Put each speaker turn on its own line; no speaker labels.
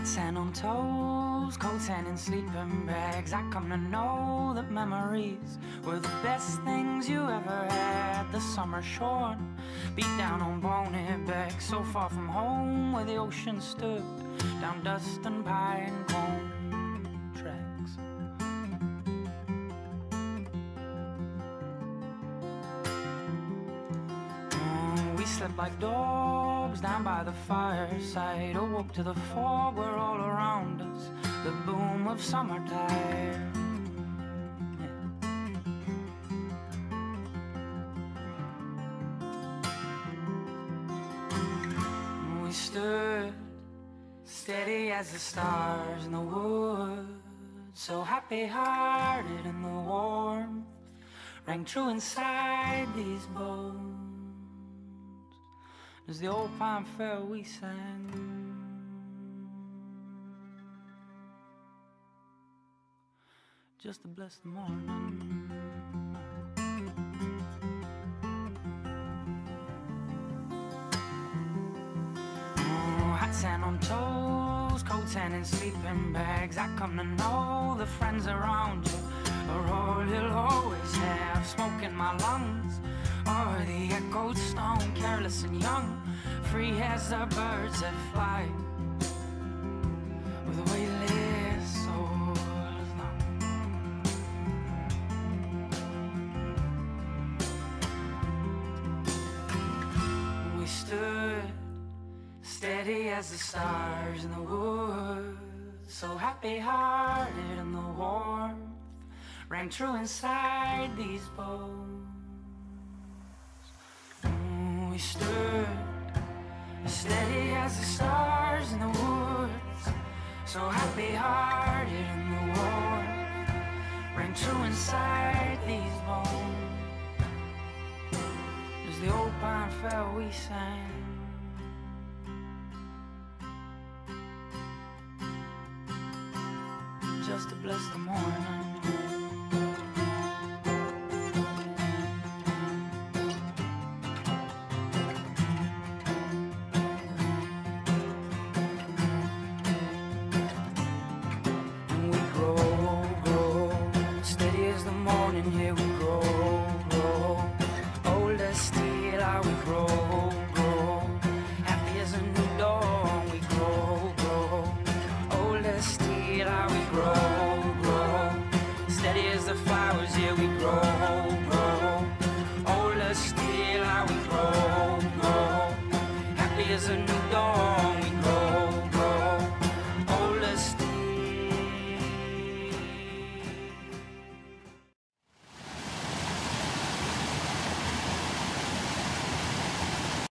Hot sand on toes, cold sand in sleeping bags. I come to know that memories were the best things you ever had. The summer shorn, beat down on bony back, so far from home where the ocean stood, down dust and pine cone tracks. We slept like dogs down by the fireside, awoke to the fog where all around us the boom of summertime. We stood steady as the stars in the woods, so happy-hearted, and the warmth rang true inside these bones. As the old pine fell, we sang, just to bless the morning. Hot sand on toes, cold sand in sleeping bags. I come to know the friends around you are all you'll always have. Smoke in my lungs, or the echoed stone, careless and young, free as the birds that fly, with a weightless soul long. We stood steady as the stars in the woods, so happy-hearted, and the warmth rang true inside these bones. We stood steady as the stars in the woods, so happy-hearted, and the warmth rang true inside these bones. As the old pine fell, we sang, just to bless the morning. As a new dawn.